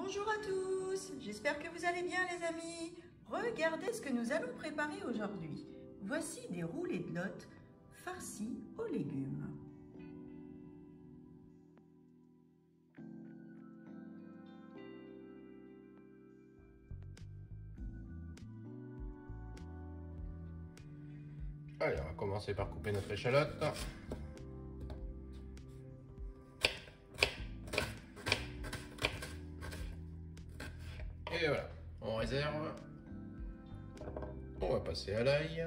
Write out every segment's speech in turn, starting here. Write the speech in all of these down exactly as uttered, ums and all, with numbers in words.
Bonjour à tous, j'espère que vous allez bien les amis. Regardez ce que nous allons préparer aujourd'hui. Voici des roulés de lottes farcis aux légumes. Allez, on va commencer par couper notre échalote. Et voilà, on réserve. On va passer à l'ail.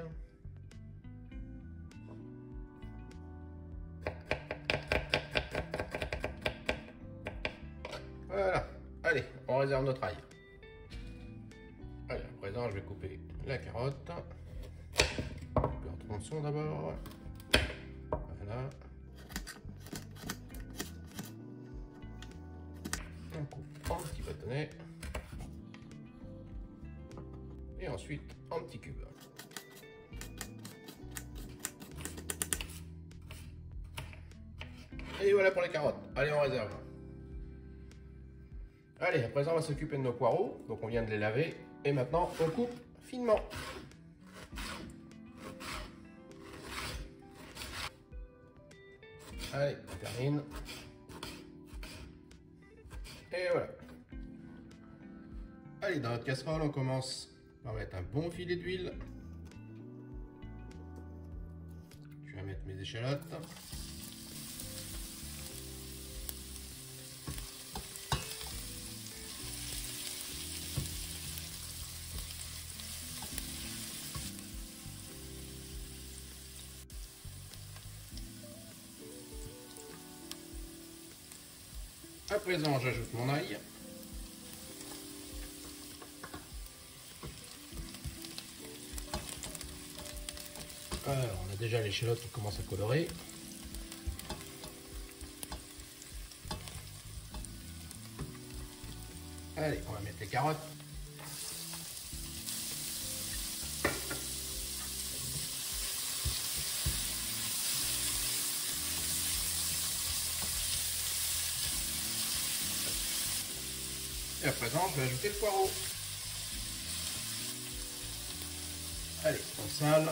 Voilà, allez, on réserve notre ail. Allez, à présent, je vais couper la carotte. En tronçon d'abord. Voilà. On coupe en petits bâtonnets. Et ensuite en petits cubes. Et voilà pour les carottes. Allez, on réserve. Allez, à présent on va s'occuper de nos poireaux. Donc on vient de les laver. Et maintenant on coupe finement. Allez, on termine. Et voilà. Allez, dans notre casserole, on commence par mettre un bon filet d'huile. Je vais mettre mes échalotes. À présent, j'ajoute mon ail. Alors, on a déjà l'échalote qui commence à colorer. Allez, on va mettre les carottes. Et à présent, je vais ajouter le poireau. Allez, on sale.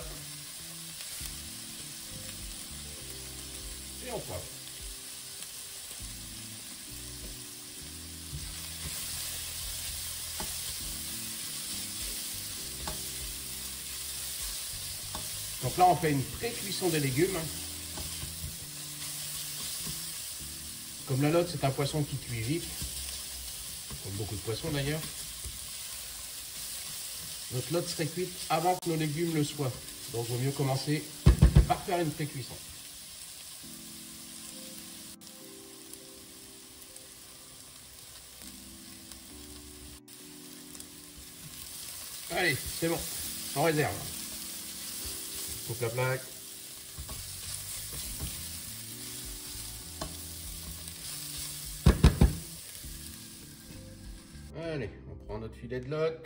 Et on poivre. Donc là, on fait une pré-cuisson des légumes. Comme la lotte, c'est un poisson qui cuit vite. Comme beaucoup de poissons d'ailleurs. Notre lotte serait cuite avant que nos légumes le soient. Donc il vaut mieux commencer par faire une pré-cuisson. Allez, c'est bon, on réserve. Coupe la plaque. Allez, on prend notre filet de lotte.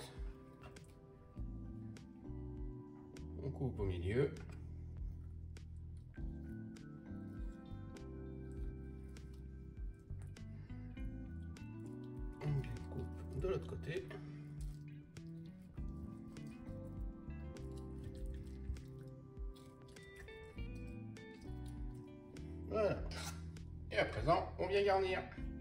On coupe au milieu. On coupe de l'autre côté. Voilà. Et à présent, on vient garnir.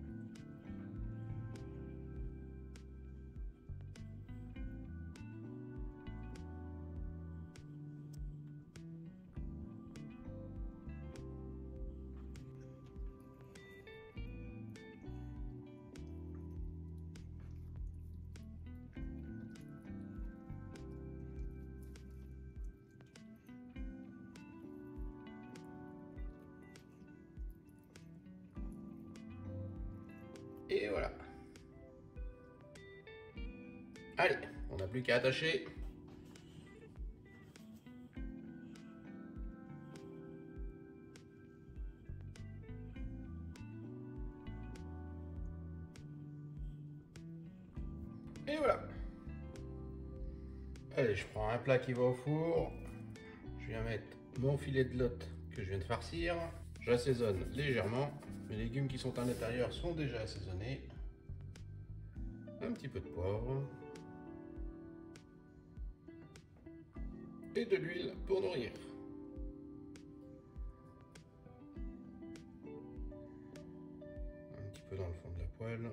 Et voilà. Allez, on n'a plus qu'à attacher. Et voilà. Allez, je prends un plat qui va au four. Je viens mettre mon filet de lotte que je viens de farcir. J'assaisonne légèrement. Mes légumes qui sont à l'intérieur sont déjà assaisonnés. un petit peu de poivre et de l'huile pour nourrir. Un petit peu dans le fond de la poêle.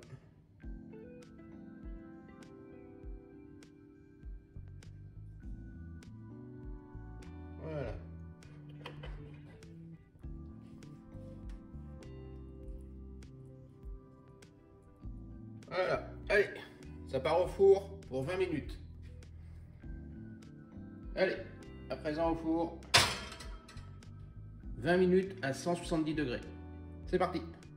Voilà. Voilà. Allez, ça part au four pour vingt minutes. Allez, à présent au four. vingt minutes à cent soixante-dix degrés. C'est parti.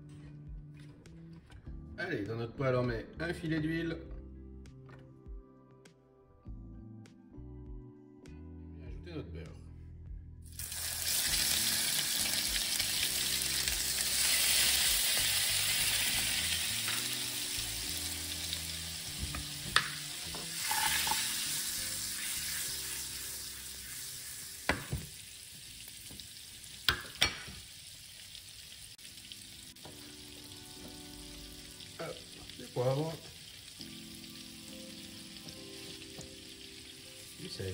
Allez, dans notre poêle, on met un filet d'huile. Et ajouter notre beurre. Alors, du poivre, du sel,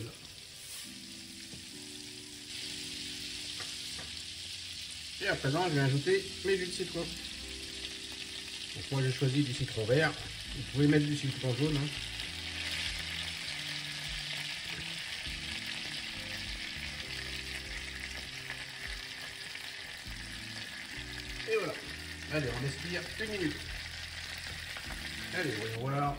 et à présent je vais ajouter mes jus de citron. Donc moi j'ai choisi du citron vert, vous pouvez mettre du citron jaune, hein. Et voilà, allez on expire une minute. Allez, voyons voir.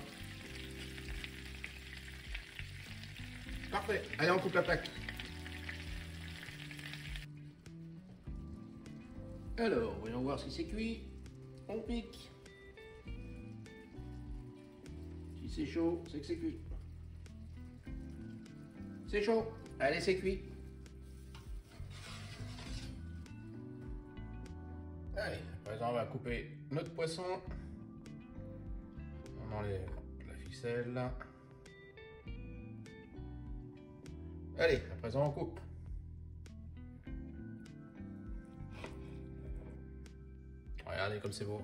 Parfait. Allez, on coupe la plaque. Alors, voyons voir si c'est cuit. On pique. Si c'est chaud, c'est que c'est cuit. C'est chaud. Allez, c'est cuit. Allez, à présent, on va couper notre poisson. On enlève la ficelle. Allez, à présent on coupe. Regardez comme c'est beau.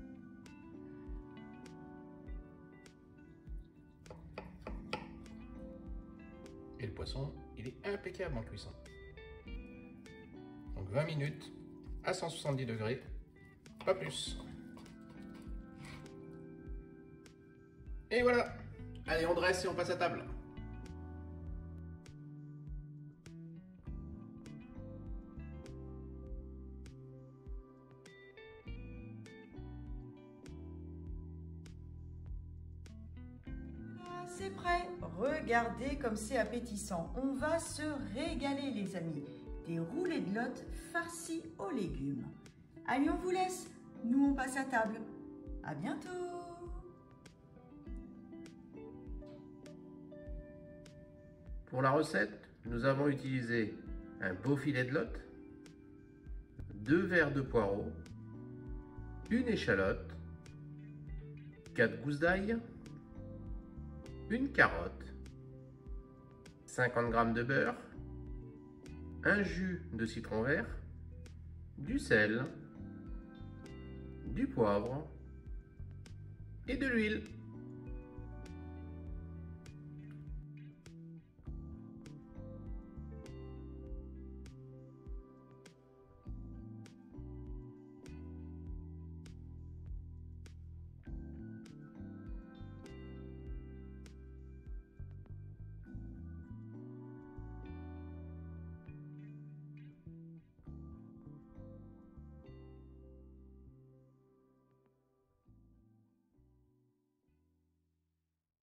Et le poisson, il est impeccable en cuisson. Donc vingt minutes à cent soixante-dix degrés, pas plus. Et voilà. Allez, on dresse et on passe à table. C'est prêt. Regardez comme c'est appétissant. On va se régaler les amis. Des roulés de lottes farcis aux légumes. Allez, on vous laisse. Nous, on passe à table. À bientôt. Pour la recette, nous avons utilisé un beau filet de lotte, deux verres de poireaux, une échalote, quatre gousses d'ail, une carotte, cinquante grammes de beurre, un jus de citron vert, du sel, du poivre et de l'huile.